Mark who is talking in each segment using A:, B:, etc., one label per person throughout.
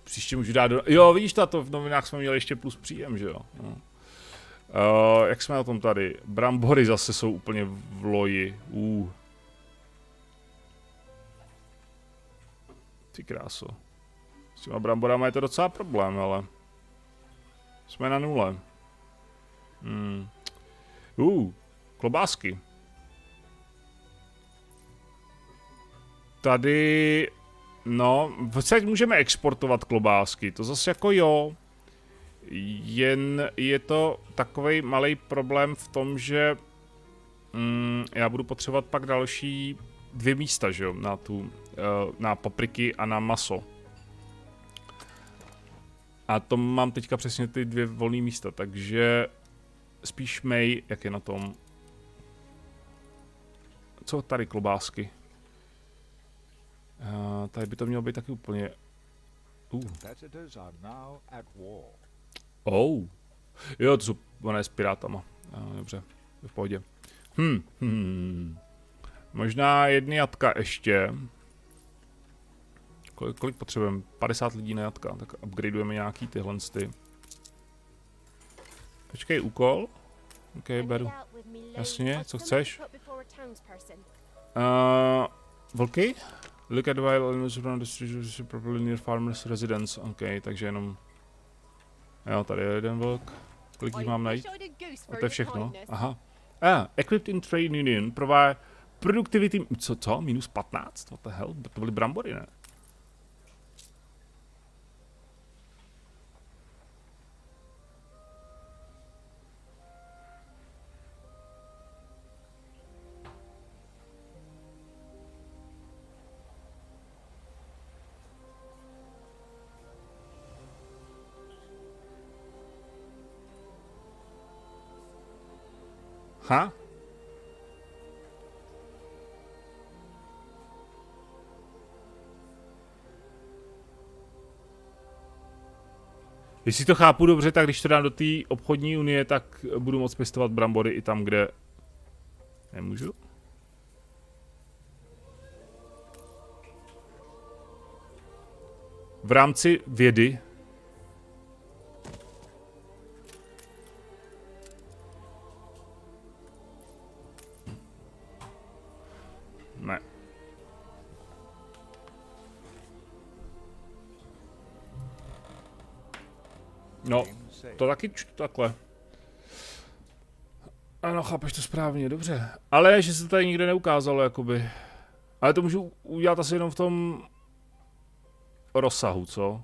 A: Příště můžu dát do... Jo, vidíš, tato v novinách jsme měli ještě plus příjem, že jo. No. Jak jsme na tom tady? Brambory zase jsou úplně v loji. Ty kráso. S těma bramborama je to docela problém, ale... Jsme na nule. Klobásky. Tady... No, teď můžeme exportovat klobásky, to zase jako jo. Jen je to takovej malej problém v tom, že... já budu potřebovat pak další 2 místa, že jo, na papriky a na maso. A to mám teďka přesně ty 2 volné místa, takže spíš May, jak je na tom. Co tady klobásky? Tady by to mělo být taky úplně... Jo, to jsou s pirátama. Dobře, v pohodě. Možná 1 jatka ještě. Kolik potřebujeme? 50 lidí na jatka, tak upgradeujeme nějaký tyhle ty. Počkej, úkol? OK, beru. Jasně, co chceš? Vlky? Look at wild animals around the street properly near farmers' residence. OK, takže jenom... Jo, tady je 1 vlk. Kolik jich mám najít? A to je všechno. Aha. Equipped in trade union provide productivity... Co? Minus 15? What the hell? To byly brambory, ne? Ha? Jestli to chápu dobře, tak když to dám do té obchodní unie, tak budu moct pěstovat brambory i tam, kde nemůžu. V rámci vědy. Ne. No, to taky čtu takhle. Ano, chápeš to správně, dobře. Ale že se to tady nikde neukázalo, jakoby. Ale to můžu udělat asi jenom v tom rozsahu, co?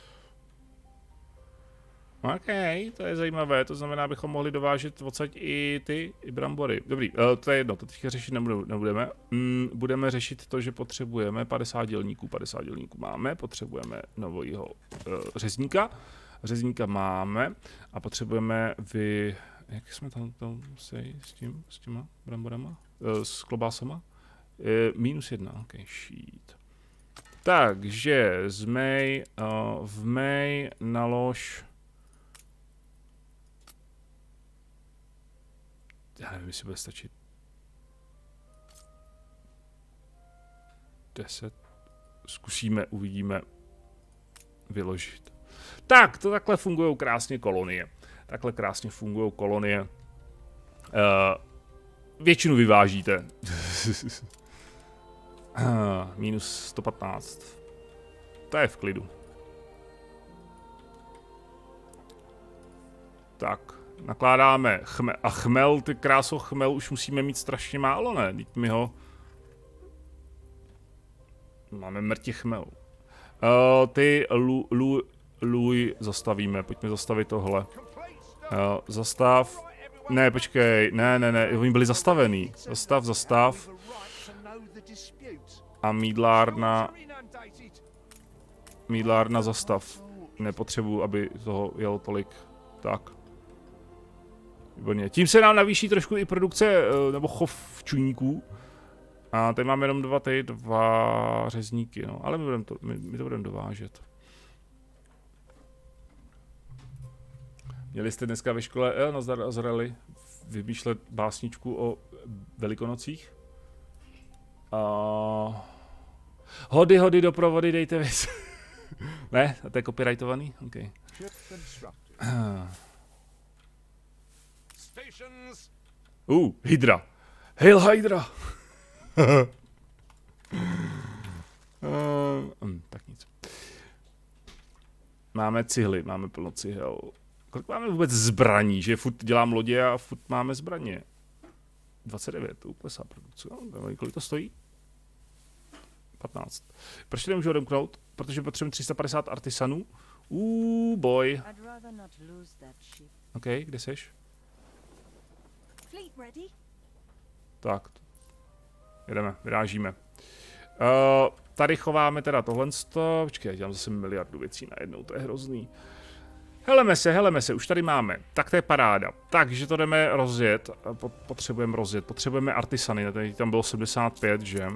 A: OK, to je zajímavé, to znamená, abychom mohli dovážet odsaď i brambory. Dobrý, to je jedno, to teďka řešit nebudeme. Budeme řešit to, že potřebujeme 50 dělníků máme, potřebujeme nového řezníka. Řezníka máme a potřebujeme jak jsme tam s těma bramborama? S klobásama? -1, OK, shit. Takže v May nalož... Já nevím, jestli bude stačit 10. Zkusíme, uvidíme vyložit. Tak, to takhle fungují krásně kolonie. Většinu vyvážíte. Minus 115. To je v klidu. Tak, nakládáme chmel. A chmel, ty kráso, chmel už musíme mít strašně málo, ne? Teď mi ho... Máme mrtě chmel. Ty lůj zastavíme, pojďme zastavit tohle. Zastav. Ne, počkej, ne, oni byli zastavený. Zastav. A mídlárna zastav. Nepotřebuji, aby toho jelo tolik. Tak. Výborně. Tím se nám navýší trošku i produkce, nebo chov čujníků. A tady máme jenom dva řezníky, no. Ale my to budeme dovážet. Měli jste dneska ve škole, Azraeli, vymýšlet básničku o Velikonocích? Hody do provody, dejte věc. Ne, a to je copyrightovaný? OK. Hydra. Hail Hydra. Tak nic. Máme cihly, máme plno cihel. Kolik máme vůbec zbraní, že furt dělám lodě a furt máme zbraně? 29, to uklesá produkce. Kolik to stojí? 15. Proč to nemůžu odemknout? Protože potřebujeme 350 artisanů. Boj. OK, kde seš? Tak. Jedeme, vyrážíme. Tady chováme teda tohle. Počkej, já dělám zase miliardu věcí najednou, to je hrozný. Heleme se, už tady máme. Tak to je paráda. Takže to jdeme rozjet. Potřebujeme rozjet. Potřebujeme artisany. Tady tam bylo 75, že?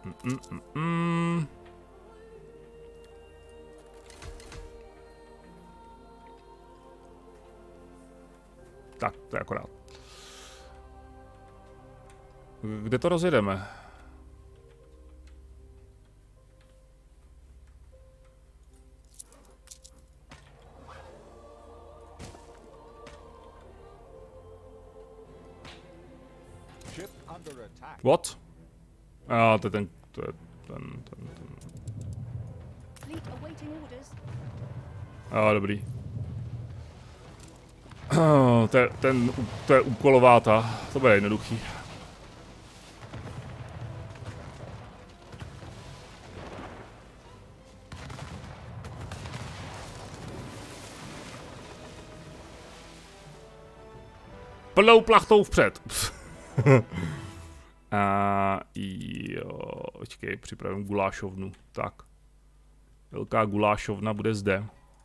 A: Tak, to je akorát. Kde to rozjedeme? What? To je ten. Dobrý. To je úkolováta. To bude jednoduchý. Plnou plachtou vpřed. Jo, počkej, připravím gulášovnu. Tak. Velká gulášovna bude zde.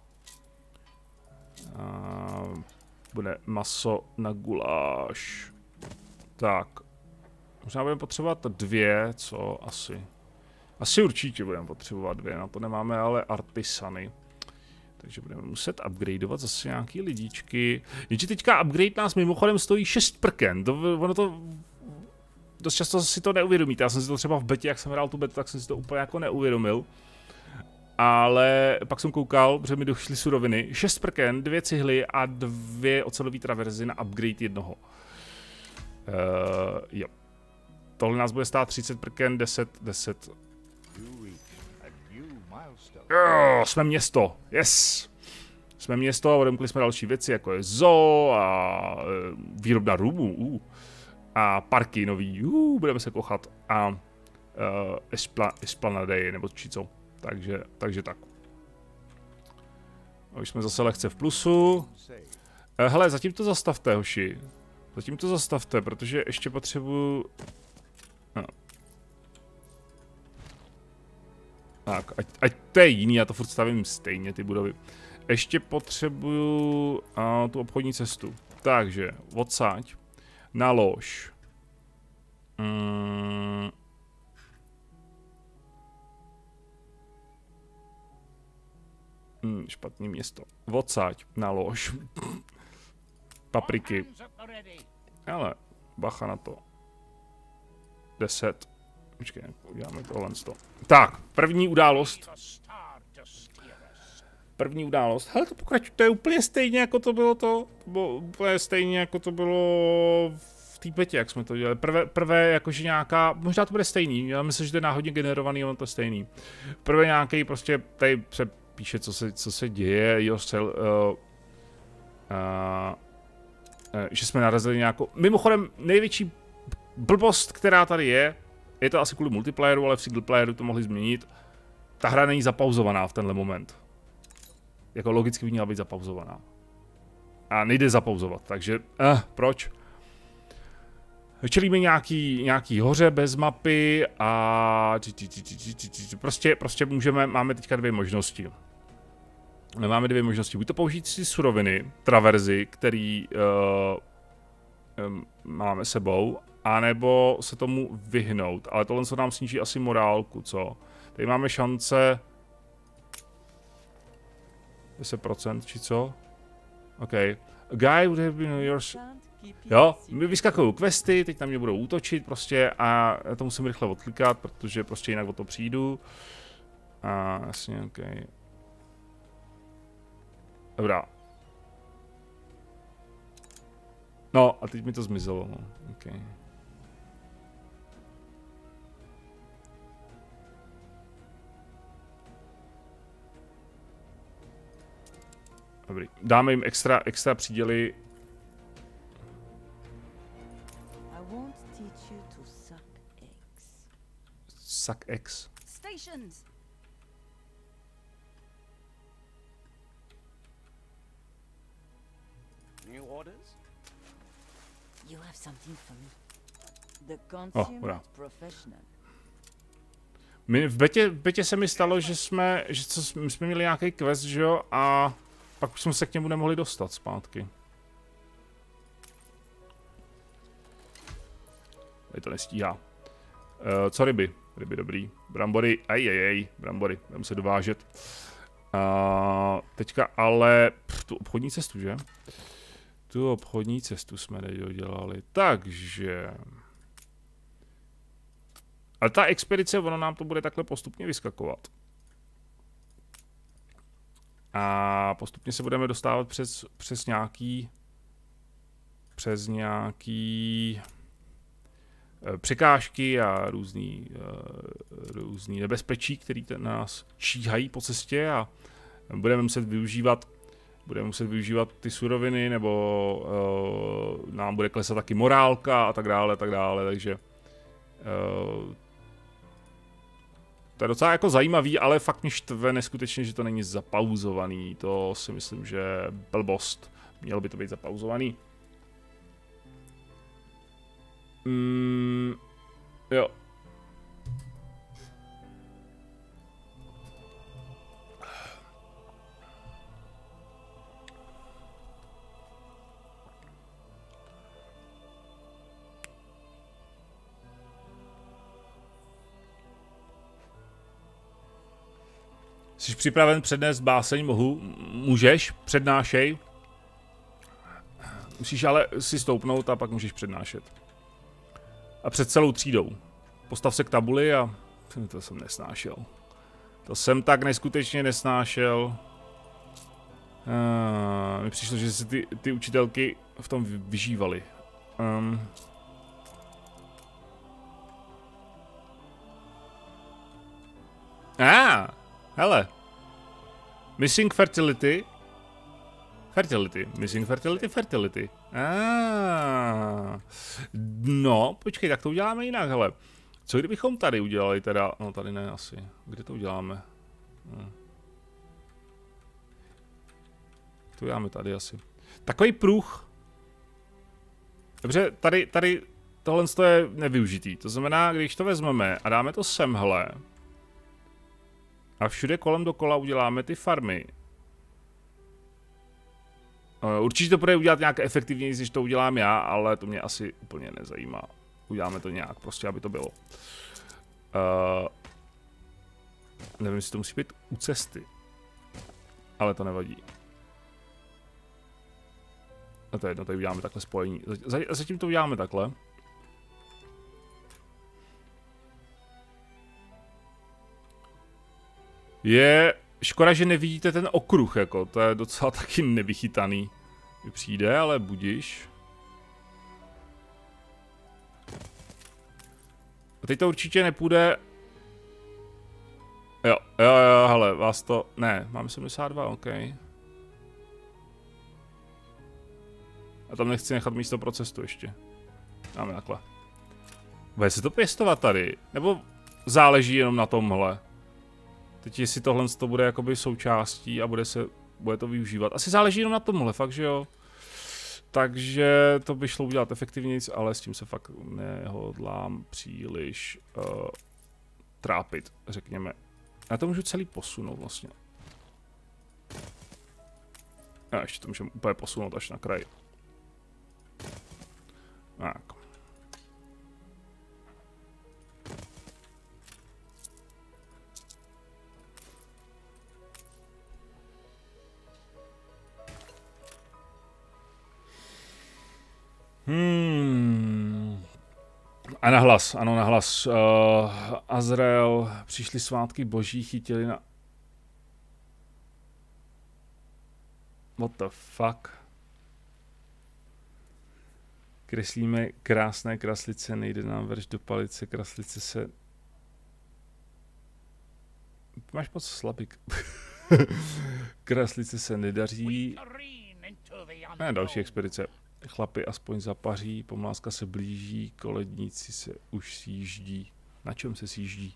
A: Bude maso na guláš. Tak. Možná budeme potřebovat 2, co asi? Asi určitě budeme potřebovat 2, na to nemáme ale artisany. Takže budeme muset upgradeovat zase nějaký lidičky. Jenže teďka upgrade nás mimochodem stojí 6 prken. Ono to... Dost často si to neuvědomíte. Já jsem si to třeba v betě, jak jsem hrál tu betu, tak jsem si to úplně jako neuvědomil. Ale pak jsem koukal, protože mi došly suroviny. 6 prken, 2 cihly a 2 ocelové traverzy na upgrade jednoho. Jo. Tohle nás bude stát 30 prken, 10. Jo, jsme město. Yes. Jsme město a odemkli jsme další věci, jako je zoo a výrobna rumů. A parky nový, budeme se kochat a Esplanade, nebo či co. Takže tak. A už jsme zase lehce v plusu. Hele, zatím to zastavte, hoši. Zatím to zastavte, protože ještě potřebuju... No. Tak, ať to je jiný, já to furt stavím stejně, ty budovy. Ještě potřebuju tu obchodní cestu. Takže, odsaď. Nalož. Špatný město. Odsaď. Nalož. Papriky. Ale bacha na to. 10. Počkej, uděláme tohle. Tak, první událost. Hele, to pokračuje, to je úplně stejně, jako to bylo to. Úplně stejně, jako to bylo v té betě, jak jsme to dělali. Prvé jakože nějaká, možná to bude stejný, já myslím, že to je náhodně generovaný, ono to je stejný. Prvé nějaký prostě, tady se píše, co se děje, že jsme narazili nějakou, mimochodem největší blbost, která tady je to asi kvůli multiplayeru, ale v single playeru to mohli změnit, ta hra není zapauzovaná v tenhle moment. Jako logicky by měla být zapauzovaná. A nejde zapauzovat, takže proč? Čelíme nějaký hoře bez mapy a prostě máme teďka 2 možnosti. Máme 2 možnosti, buď to použít si suroviny, traverzy, který máme sebou, anebo se tomu vyhnout, ale tohle se nám sníží asi morálku, co? Tady máme šance 10%, či co? OK. A guy would have been yours. Jo, mi vyskakují questy, teď na mě budou útočit prostě a já to musím rychle odklikat, protože prostě jinak o to přijdu. A jasně, OK. Dobrá. No a teď mi to zmizelo, no. Okay. Dobrý. Dáme jim extra příděly. Suck eggs.
B: Stations.
C: New orders?
B: You have something for me. The consumer professional.
A: V betě se mi stalo, že jsme měli nějaký quest, že jo, a pak už jsme se k němu nemohli dostat zpátky. Tady to nestíhá. Co ryby? Ryby dobrý. Brambory, brambory, budeme se dovážet. Teďka ale tu obchodní cestu, že? Tu obchodní cestu jsme nedodělali, takže... Ale ta expedice, ono nám to bude takhle postupně vyskakovat. A postupně se budeme dostávat přes nějaký překážky a různý nebezpečí, které nás číhají po cestě a budeme muset využívat ty suroviny, nebo nám bude klesat taky morálka a tak dále, takže to je docela jako zajímavý, ale fakt mě štve neskutečně, že to není zapauzovaný, to si myslím, že je blbost, mělo by to být zapauzovaný. Jo. Jsi připraven přednést báseň? Můžeš, přednášej. Musíš ale si stoupnout a pak můžeš přednášet. A před celou třídou. Postav se k tabuli a... To jsem nesnášel. To jsem tak neskutečně nesnášel. Mi přišlo, že se ty učitelky v tom vyžívaly. Hele. Missing fertility. Missing fertility. No, počkej, tak to uděláme jinak, hele. Co kdybychom tady udělali teda, no tady ne asi. Kde to uděláme? To uděláme tady asi. Takový pruh. Dobře, tady tohle je nevyužitý. To znamená, když to vezmeme a dáme to semhle a všude kolem dokola uděláme ty farmy. Určitě to bude udělat nějak efektivněji, než to udělám já, ale to mě asi úplně nezajímá. Uděláme to nějak, prostě, aby to bylo. Nevím, jestli to musí být u cesty. Ale to nevadí. A to je jedno, tady uděláme takhle spojení. Zatím to uděláme takhle. Je škoda, že nevidíte ten okruh, jako, to je docela taky nevychytaný. Mi přijde, ale budiš. A teď to určitě nepůjde. Jo, hele, vás to, ne, máme 72, ok. A tam nechci nechat místo pro cestu ještě. Dáme takhle. Bude se to pěstovat tady? Nebo záleží jenom na tomhle? Teď jestli tohle to bude jakoby součástí a bude to využívat. Asi záleží jenom na tomhle, fakt, že jo. Takže to by šlo udělat efektivněji, ale s tím se fakt nehodlám příliš trápit, řekněme. Já to můžu celý posunout vlastně. A ještě to můžeme úplně posunout až na kraj. Tak. A nahlas, ano, nahlas. Azrael, přišly svátky boží, chytili na... What the fuck? Kreslíme krásné kraslice, nejde nám verš do palice, kraslice se... Máš moc slabik. Kraslice se nedaří. Ne, další expedice. Chlapy aspoň zapaří, pomláska se blíží, koledníci se už sjíždí. Na čem se sjíždí?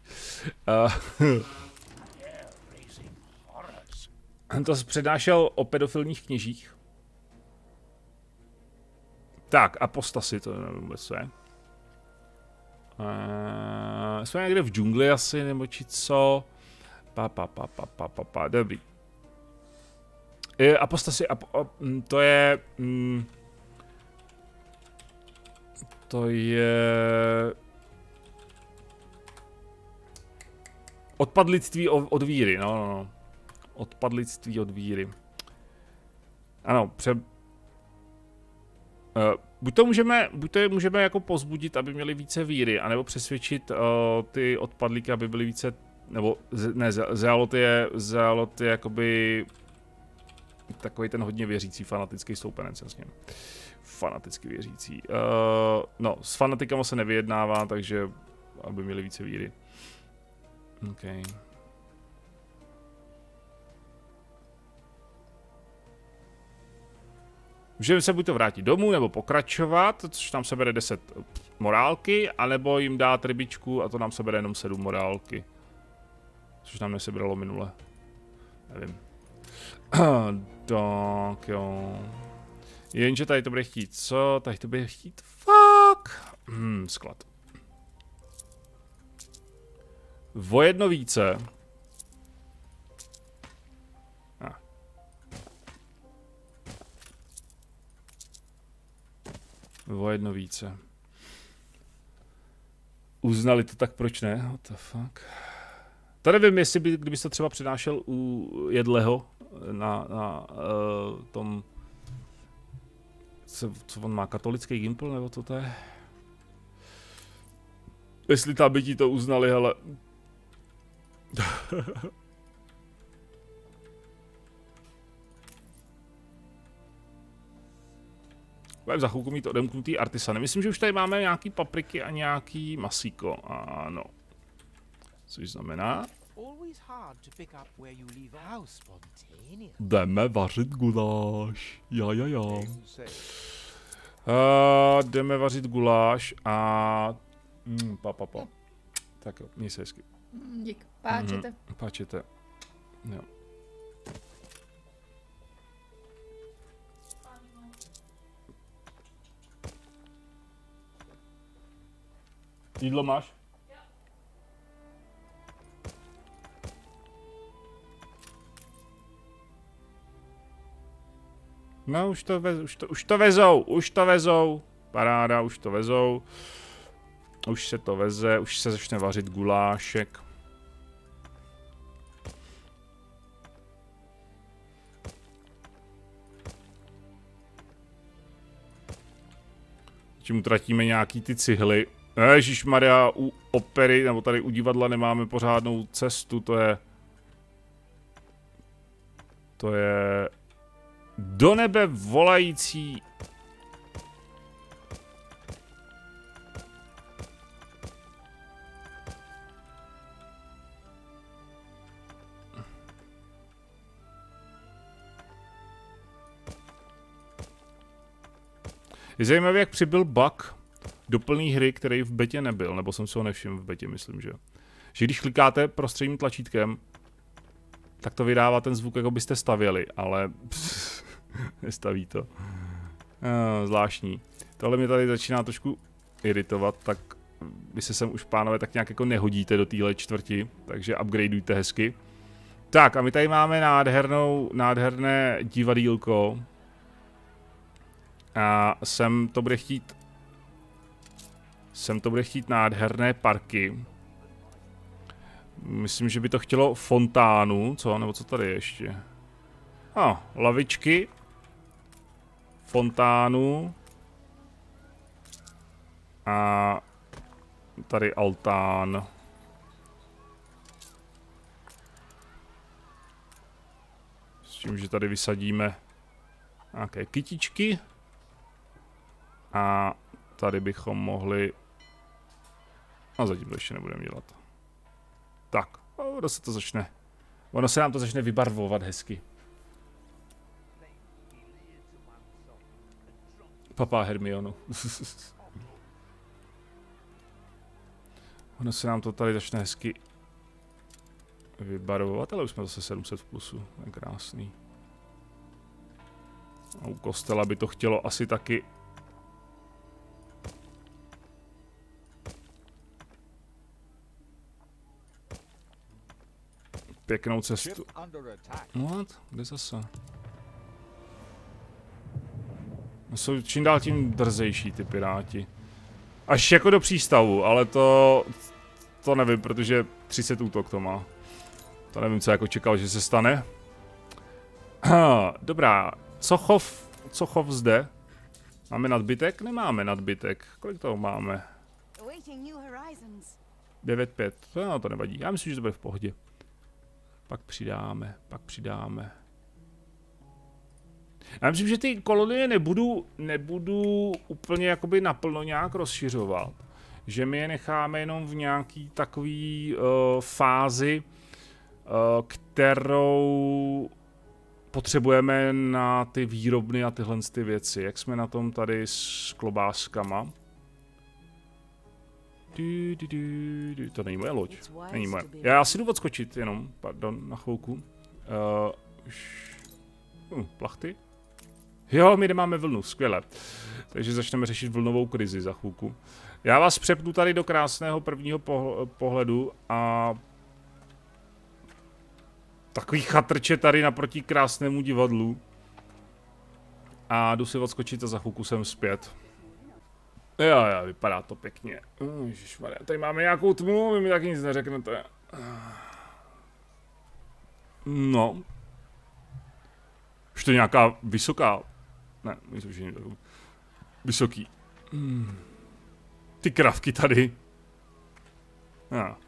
A: To přednášel o pedofilních kněžích. Tak, apostasy, to nevím vůbec, co je. Jsme někde v džungli asi, nebo či co? Dobrý. Apostasy, to je... to je... Odpadlictví od víry, no. Odpadlictví od víry. Ano, buď to můžeme jako pozbudit, aby měli více víry, anebo přesvědčit ty odpadlíky, aby byli více, nebo ne, Zealot je jakoby takový ten hodně věřící, fanatický stoupenec, jasně. Fanaticky věřící. No, s fanatikama se nevyjednává, takže aby měli více víry. Okay. Můžeme se buď to vrátit domů, nebo pokračovat, což nám sebere 10 morálky, anebo jim dát rybičku a to nám sebere jenom 7 morálky. Což nám nesebralo minule. Nevím. Tak jo. Jenže tady to bude chtít co? Tady to bude chtít fuck. Sklad. O jedno více. O jedno více. Uznali to, tak proč ne? What the fuck? To nevím, jestli kdyby to třeba přednášel u Jedleho na tom... Co on má, katolický gimpl, nebo to je? Jestli tam by ti to uznali, hele. Budeme za chvilku mít odemknutý artisany. Myslím, že už tady máme nějaký papriky a nějaký masíko. Ano. Což znamená... Jdeme vařit guláš. Ja. Jdeme vařit guláš a... Tak jo, měj se hezky.
C: Dík, páčete.
A: Páčete. Jo. Jídlo máš? No, už to vezou. Paráda, už to vezou. Už se to veze, už se začne vařit gulášek. Tím utratíme nějaký ty cihly. Ježišmarja, u opery, nebo tady u divadla nemáme pořádnou cestu, to je do nebe volající. Je zajímavé, jak přibyl bug do plné hry, který v betě nebyl, nebo jsem si ho nevšiml v betě, myslím, že když klikáte prostředním tlačítkem, tak to vydává ten zvuk, jako byste stavěli, ale nestaví to. Zvláštní. Tohle mě tady začíná trošku iritovat, tak vy se sem už, pánové, tak nějak jako nehodíte do téhle čtvrti, takže upgradeujte hezky. Tak a my tady máme nádherné divadýlko. A sem to bude chtít nádherné parky. Myslím, že by to chtělo fontánu, co? Nebo co tady je ještě? Lavičky. Fontánu. A tady altán. S tím, že tady vysadíme nějaké kytičky. A tady bychom mohli... A zatím to ještě nebudeme dělat. Tak, ono se to začne. Ono se nám to začne vybarvovat hezky. Papá Hermionu. Ono se nám to tady začne hezky vybarvovat, ale už jsme zase 700 v plusu. Je krásný. A u kostela by to chtělo asi taky. Pěknou cestu. What? Kde zase? Jsou čím dál tím drzejší ty piráti. Až jako do přístavu, ale to nevím, protože 30 útok to má. To nevím, co jako čekal, že se stane. Dobrá, co chov zde? Máme nadbytek? Nemáme nadbytek. Kolik toho máme? 9,5. No, to nevadí. Já myslím, že to bude v pohodě. Pak přidáme. Já myslím, že ty kolonie nebudu úplně jakoby naplno nějak rozšiřovat. Že my je necháme jenom v nějaký takový fázi, kterou potřebujeme na ty výrobny a tyhle ty věci. Jak jsme na tom tady s klobáskama? To není moje loď. Není moje. Já si jdu odskočit jenom, pardon, na chvilku. Plachty? Jo, my nemáme vlnu, skvěle. Takže začneme řešit vlnovou krizi za chvilku. Já vás přepnu tady do krásného prvního pohledu a takový chatrče tady naproti krásnému divadlu. A jdu si odskočit a za chvilku jsem zpět. Jo, vypadá to pěkně. Ježišmarja, tady máme nějakou tmu, vy mi taky nic neřeknete. No. Už to je nějaká vysoká... Ne, myslím, že není takový. Vysoký. Ty kravky tady. Ja.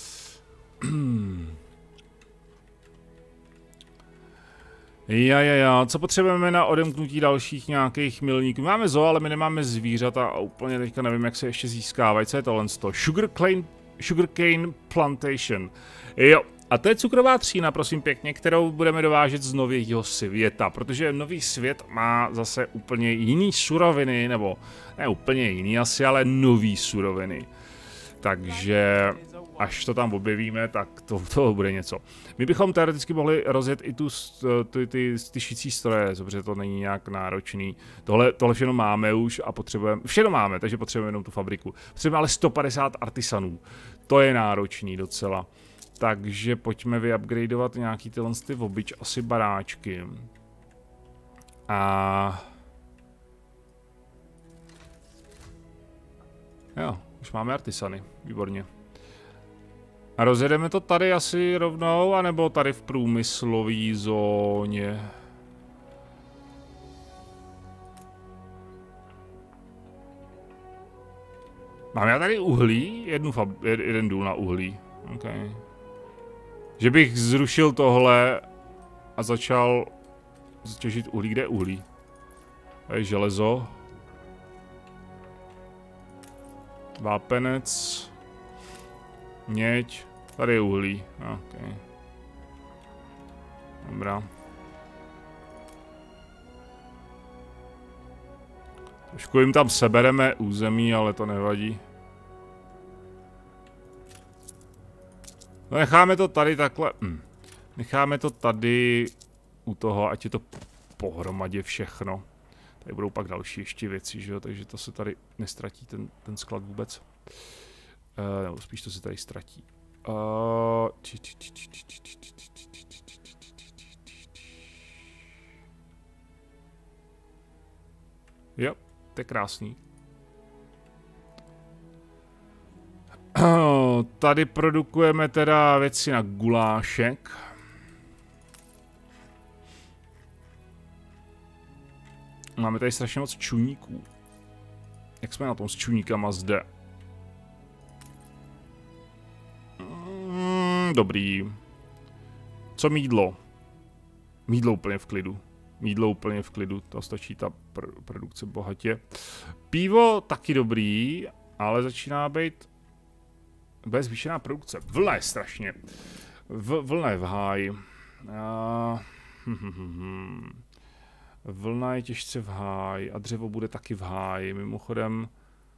A: Co potřebujeme na odemknutí dalších nějakých milníků? Máme zoo, ale my nemáme zvířata a úplně teďka nevím, jak se ještě získávají. Co je tohle? Sugarcane Plantation. Jo. A to je cukrová třína, prosím pěkně, kterou budeme dovážet z nového světa, protože nový svět má zase úplně jiný suroviny, nebo ne úplně jiný asi, ale nový suroviny. Takže až to tam objevíme, tak to bude něco. My bychom teoreticky mohli rozjet i ty šicí stroje, protože to není nějak náročný. Tohle všechno máme už a potřebujeme, všechno máme, takže potřebujeme jenom tu fabriku. Potřebujeme ale 150 artisanů, to je náročný docela. Takže pojďme vyupgradeovat nějaký tyhle obyč, asi baráčky. A... Jo, už máme artisany, výborně. A rozjedeme to tady asi rovnou, anebo tady v průmyslové zóně. Mám já tady uhlí? Jeden důl na uhlí. Okay. Že bych zrušil tohle a začal těžit uhlí. Kde je uhlí? Tady je železo. Vápenec. Měď. Tady je uhlí. Okay. Dobrá. Trošku jim tam sebereme území, ale to nevadí. No necháme to tady takhle. Necháme to tady u toho, ať je to pohromadě všechno. Tady budou pak další ještě věci, že jo, takže to se tady nestratí ten sklad vůbec. Nebo spíš to se tady ztratí. Jo, to je krásný. Tady produkujeme teda věci na gulášek. Máme tady strašně moc čuníků. Jak jsme na tom s čuníkama zde? Dobrý. Co mýdlo? Mýdlo úplně v klidu. Mídlo úplně v klidu, to stačí ta produkce bohatě. Pivo taky dobrý, ale začíná být bez zvýšená produkce. Vlna je strašně. Vlna je v háji. Vlna je těžce v háji a dřevo bude taky v háji. Mimochodem...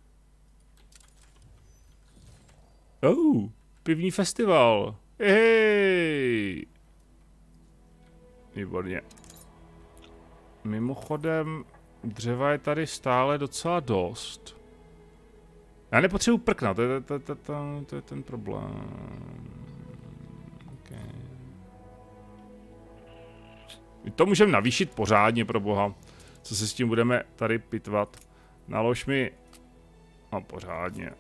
A: Pivní festival. Hej! Výborně. Mimochodem, dřeva je tady stále docela dost. Já nepotřebuji prkna, to je ten problém. Okay. To můžeme navýšit pořádně, pro boha. Co se s tím budeme tady pitvat? Nalož mi... No, pořádně.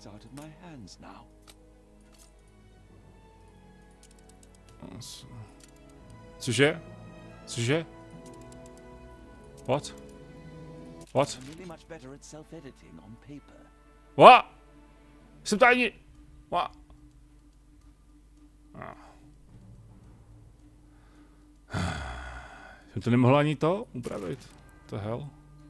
A: Cože? Cože? What? What? What? Jsem tady... What? Jsem to nemohl ani to upravit. To hell?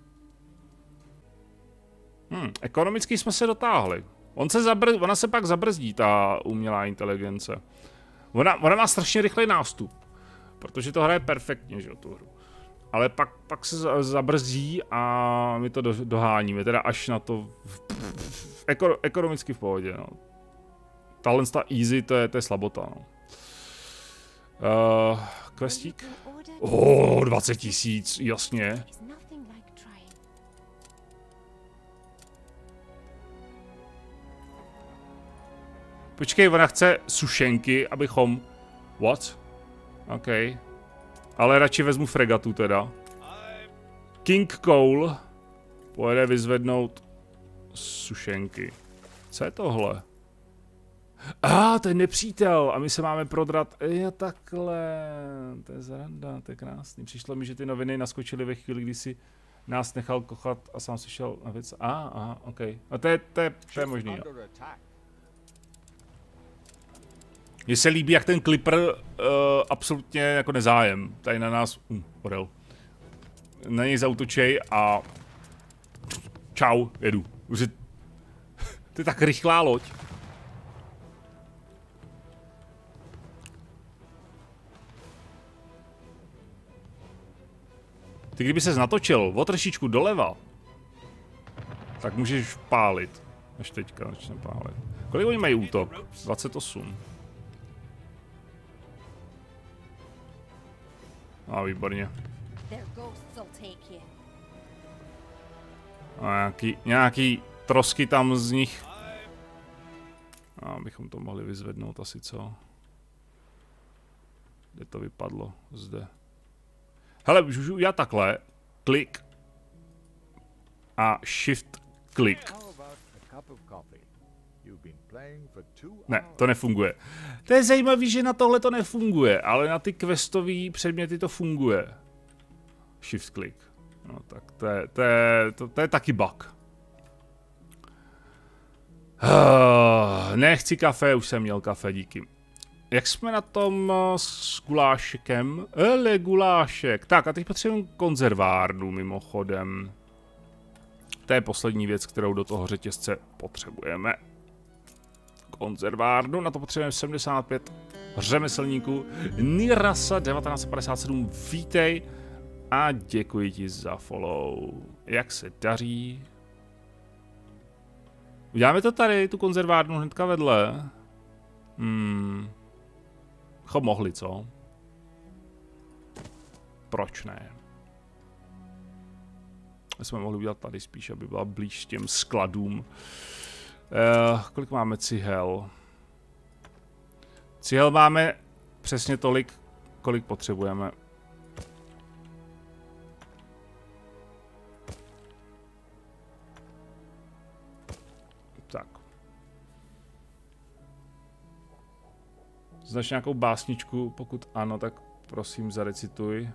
A: Ekonomicky jsme se dotáhli. Ona se pak zabrzdí, ta umělá inteligence. Ona má strašně rychlý nástup. Protože to hraje perfektně, že jo, tu hru. Ale pak se zabrzdí a my to doháníme, teda až na to ekonomicky v pohodě, no. Tahle easy, to je slabota, no. Questík? 20 000, jasně. Počkej, ona chce sušenky, abychom... What? OK. Ale radši vezmu fregatu teda. King Cole pojede vyzvednout sušenky. Co je tohle? To je nepřítel a my se máme prodrat. Jo, takhle. To je zrada, to je krásný. Přišlo mi, že ty noviny naskočily ve chvíli, kdy si nás nechal kochat a sám si šel na věc. OK. A to je možný, jo. Mně se líbí, jak ten Clipper absolutně jako nezájem. Tady na nás, orel. Na něj zaútočej a... Čau, jedu. To je tak rychlá loď. Ty kdyby ses natočil o trošičku doleva, tak můžeš pálit. Až teďka začne pálit. Kolik oni mají útok? 28. Výborně. A nějaký trosky tam z nich. Bychom to mohli vyzvednout asi, co? Kde to vypadlo? Zde. Hele, můžu udělat takhle. Klik. A shift klik. Ne, to nefunguje. To je zajímavé, že na tohle to nefunguje, ale na ty questové předměty to funguje. Shift click. No tak to je taky bug. Nechci kafe, už jsem měl kafe, díky. Jak jsme na tom s guláškem? Gulášek. Tak a teď potřebujeme konzervárnu mimochodem. To je poslední věc, kterou do toho řetězce potřebujeme. Konzervárnu, na to potřebujeme 75 řemeslníků. Nirasa 1957, vítej a děkuji ti za follow. Jak se daří? Uděláme to tady, tu konzervárnu hnedka vedle. Bychom mohli, co? Proč ne? Jsme mohli udělat tady spíš, aby byla blíž těm skladům. Kolik máme cihel? Cihel máme přesně tolik, kolik potřebujeme. Tak. Znaš nějakou básničku? Pokud ano, tak prosím zarecituj.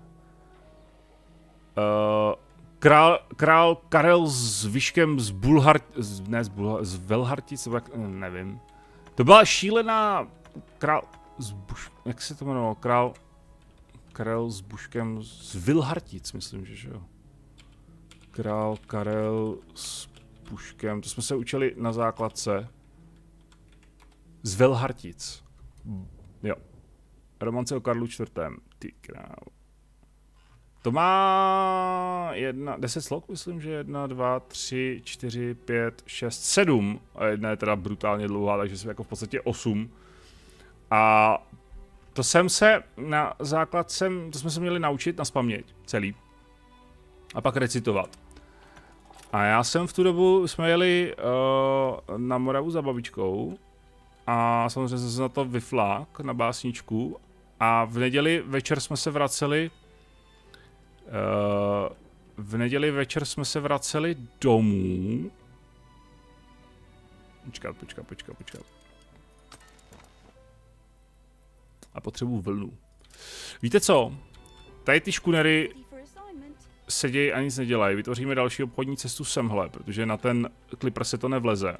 A: Král Karel s Vyškem z z Velhartic, nevím. To byla šílená jak se to jmenovalo? Karel s Buškem z Vilhartic, myslím, že jo. Král Karel s Buškem, to jsme se učili na základce. Z Vilhartic. Jo. Romance o Karlu IV. Ty král. To má 10 slok, myslím, že 1, 2, 3, 4, 5, 6, 7. A jedna je teda brutálně dlouhá, takže jsou jako v podstatě 8. A to jsem se na základce, to jsme se měli naučit naspaměť celý. A pak recitovat. A já jsem v tu dobu, jsme jeli na Moravu za babičkou. A samozřejmě jsem se na to vyflák, na básničku. A v neděli večer jsme se vraceli domů. Počkat. A potřebuju vlnu. Víte co? Tady ty škunery sedějí a nic nedělají. Vytvoříme další obchodní cestu semhle, protože na ten Clipper se to nevleze.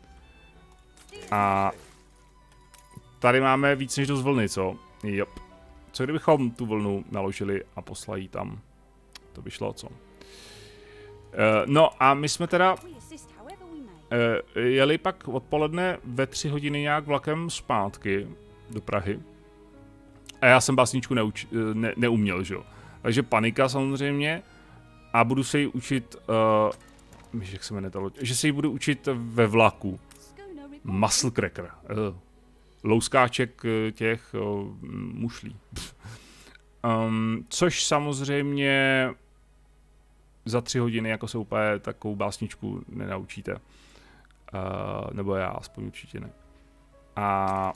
A: A tady máme víc než dost vlny, co? Jop. Co kdybychom tu vlnu naložili a poslali tam? To by šlo, co? No a my jsme teda jeli pak odpoledne ve 3 hodiny nějak vlakem zpátky do Prahy. A já jsem básničku neuměl, že jo? Takže panika samozřejmě. A budu se ji učit, jak se jmenuje to, že se ji budu učit ve vlaku. Muscle cracker. Louskáček těch mušlí. Což samozřejmě za 3 hodiny jako se úplně takovou básničku nenaučíte. Nebo já aspoň určitě ne. A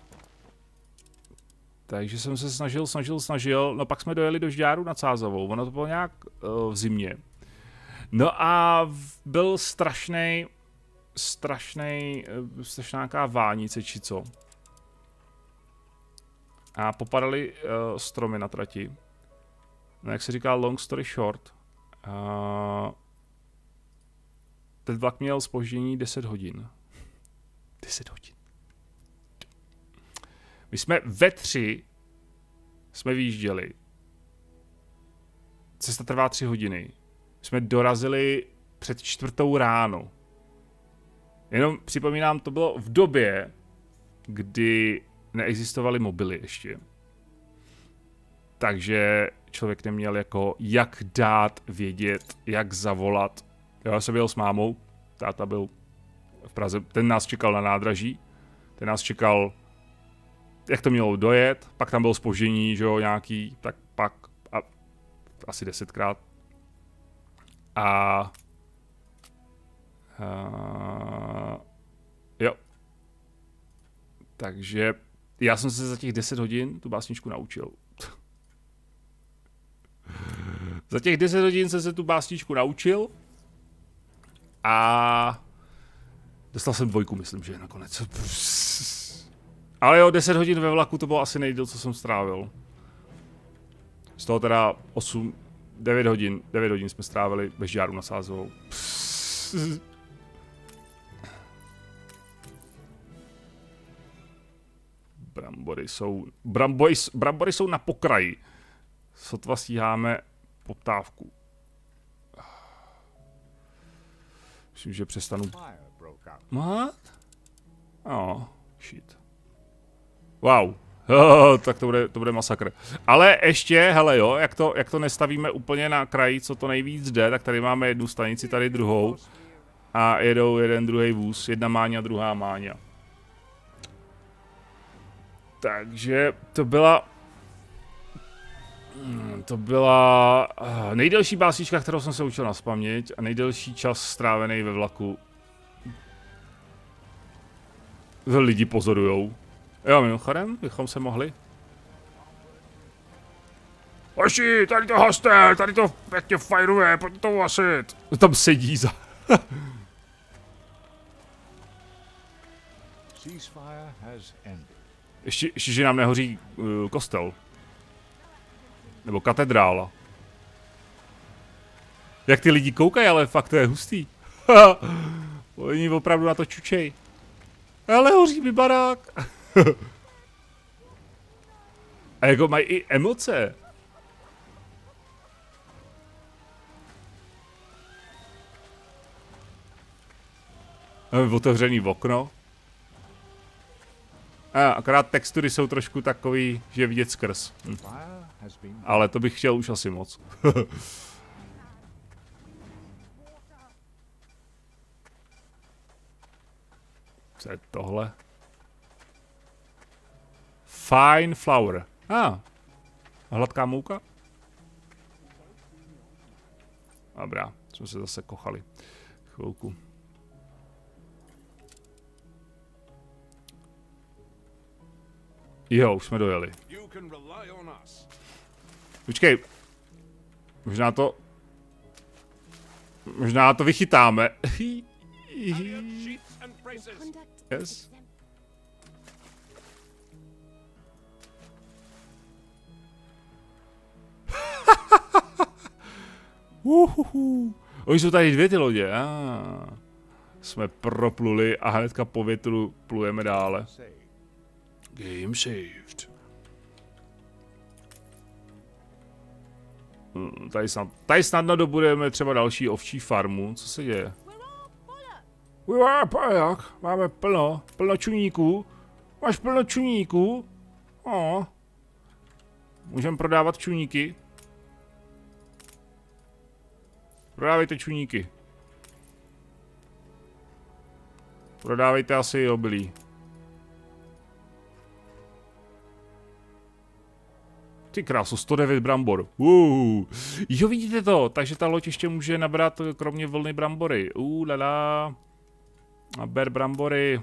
A: takže jsem se snažil, no pak jsme dojeli do Žďáru nad Sázavou, ono to bylo nějak v zimě. No a byl strašná nějaká vánice či co. A popadaly stromy na trati. No jak se říká long story short. Ten vlak měl zpoždění 10 hodin. 10 hodin. My jsme ve 3 jsme vyjížděli. Cesta trvá 3 hodiny. Jsme dorazili před 4 ráno. Jenom připomínám, to bylo v době, kdy neexistovaly mobily ještě. Takže člověk neměl jako jak dát vědět, jak zavolat. Já jsem byl s mámou, táta byl v Praze, ten nás čekal na nádraží, ten nás čekal, jak to mělo dojet, pak tam bylo zpoždění, že jo, nějaký, tak pak asi 10krát. Jo. Takže já jsem se za těch 10 hodin tu básničku naučil. Za těch 10 hodin jsem se tu básničku naučil a dostal jsem 2, myslím, že nakonec. Ale jo, 10 hodin ve vlaku to bylo asi nejdýl, co jsem strávil. Z toho teda 9 hodin jsme strávili bez Žďáru nad Sázavou. Brambory jsou na pokraji. Sotva stíháme poptávku. Myslím, že přestanu. What? Oh, shit. Wow. Tak to bude masakr. Ale ještě, hele jo, jak to nestavíme úplně na kraji, co to nejvíc jde, tak tady máme jednu stanici, tady druhou. A jedou jeden druhý vůz, jedna Máňa, druhá Máňa. Takže to byla nejdelší básnička, kterou jsem se učil nazpaměť a nejdelší čas strávený ve vlaku. Lidi pozorujou. Jo, mimochodem, bychom se mohli. Hoši, tady to hostel, tady to pěkně fajruje, pojďte to vasit. Tam sedí za... Ještě, že nám nehoří kostel. Nebo katedrála. Jak ty lidi koukají, ale fakt to je hustý. Oni opravdu na to čučej. Ale hoří mi barák. A jako mají i emoce. Otevřený okno. Akorát textury jsou trošku takový, že je vidět skrz. Ale to bych chtěl už asi moc. Co je tohle? Fine flour. Hladká mouka? Dobrá, jsme se zase kochali. Chvilku. Jo, už jsme dojeli. Počkej. Možná to vychytáme. Yes. Oni jsou tady dvě ty lodě. Jsme propluli a hnedka po větru plujeme dále. Game saved. Tady snadno dobudeme třeba další ovčí farmu. Co se děje? Jak? Máme plno čuníků. Máš plno čuníků? Můžeme prodávat čuníky. Prodávejte čuníky. Prodávejte asi obilí. Ty krásu, 109 brambor. Jo, vidíte to, takže ta loď ještě může nabrat kromě vlny brambory. Lala. A ber brambory.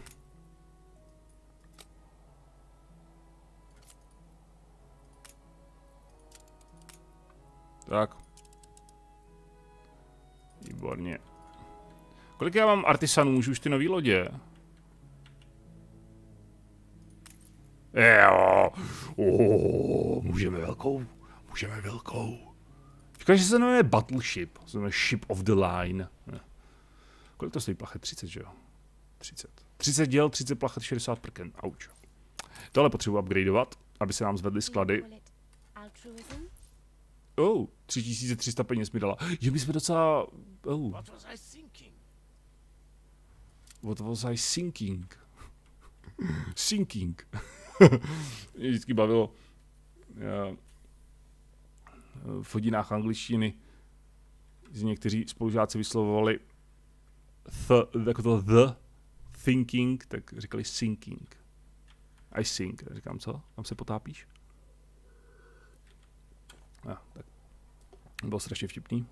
A: Tak. Výborně. Kolik já mám artisanů? Můžu už ty nový lodě? Jo. Můžeme velkou. Říkáš, že se jmenuje Battleship. Se jmenuje Ship of the Line. Kolik to stojí plachet? 30, že jo? 30. 30 děl, 30 plachet, 60 prken. Auč. Tohle potřebuji upgradeovat, aby se nám zvedly sklady. 3300 peněz mi dala. Jo, my jsme docela... What was I thinking? Sinking. Mě vždycky bavilo v hodinách angličtiny, že někteří spolužáci vyslovovali jako to the thinking, tak říkali sinking. I sink. Říkám, co? Tam se potápíš? Tak. Bylo strašně vtipný.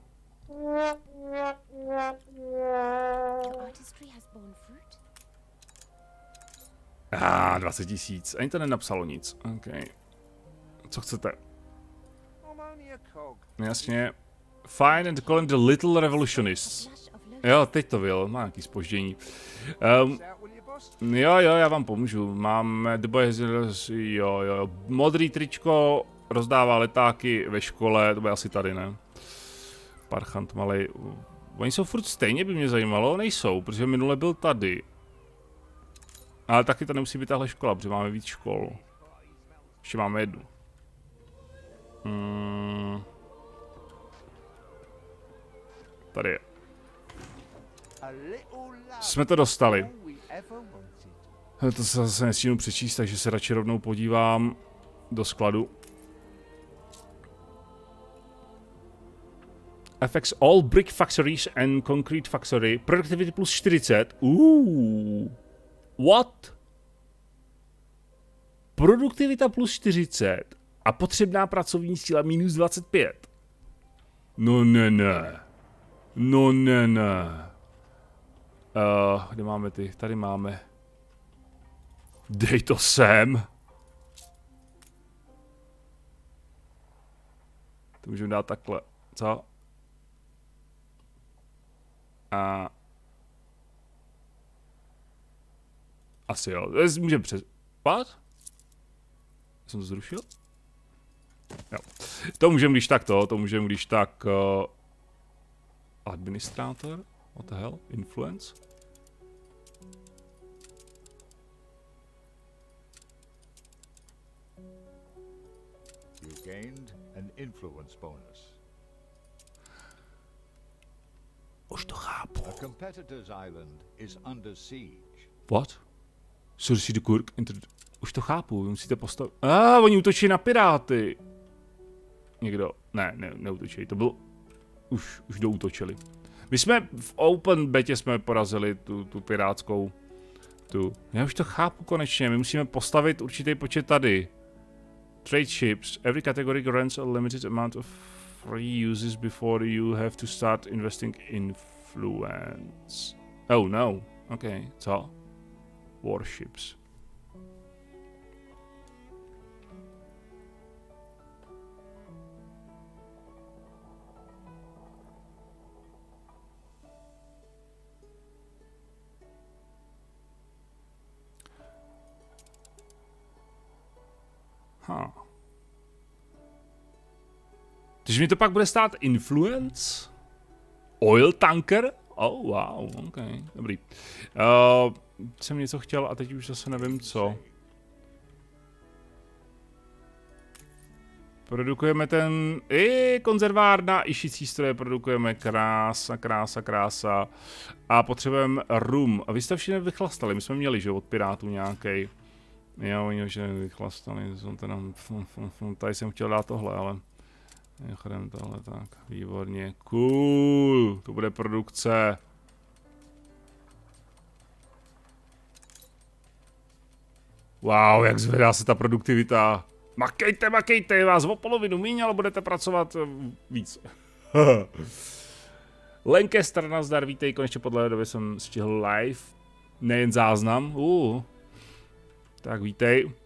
A: 20 000. Ani to nenapsalo nic. OK. Co chcete? Jasně. Fine and calling the Little Revolutionists. Jo, teď to bylo. Má nějaký zpoždění. Jo, já vám pomůžu. Máme The Boy jo. Modrý tričko rozdává letáky ve škole. To bude asi tady, ne? Parchant malej. Oni jsou furt stejně, by mě zajímalo. Nejsou, protože minule byl tady. Ale taky to nemusí být tahle škola, protože máme víc škol. Ještě máme jednu. Tady je. Jsme to dostali. To se zase nestínu přečíst, takže se radši rovnou podívám do skladu. Affects all brick factories and concrete factory. Productivity plus 40. What? Produktivita plus 40 a potřebná pracovní síla minus 25. No ne. Kde máme ty? Tady máme. Dej to sem. To můžeme dát takhle. Co? Asi jo. Můžeme přes... What? Jsem to zrušil? Jo. To můžeme když tak to můžeme když tak... Administrátor? What the hell? Influence?
D: You gained an influence bonus.
A: Už to chápu.
D: A competitor's island is under siege.
A: What? Cersei the Kurk. Už to chápu, musíte postavit. Oni útočí na piráty. Někdo. Ne, neútočí. To bylo. Už doútočili. My jsme v open betě jsme porazili tu pirátskou. Já už to chápu konečně. My musíme postavit určitý počet tady. Trade ships. Every category grants a limited amount of free uses before you have to start investing influence. Oh no. Okay, co? Warships. Takže mi to pak bude stát influence? Oil tanker? Oh, wow, ok, dobrý. Jsem něco chtěl a teď už zase nevím co. Produkujeme ten... konzervárna, i šicí stroje produkujeme. Krása. A potřebujeme rum. A vy jste všichni vychlastali, my jsme měli, že od pirátů nějaký. Jo, oni už vychlastali, tady jsem chtěl dát tohle, ale... Chodem tohle, tak, výborně, cool, to bude produkce. Wow, jak zvedá se ta produktivita. Makejte, vás o polovinu míň, ale budete pracovat víc. Lancaster, nazdar, vítej, konečně po dlouhé době jsem stihl live, nejen záznam, Tak vítej.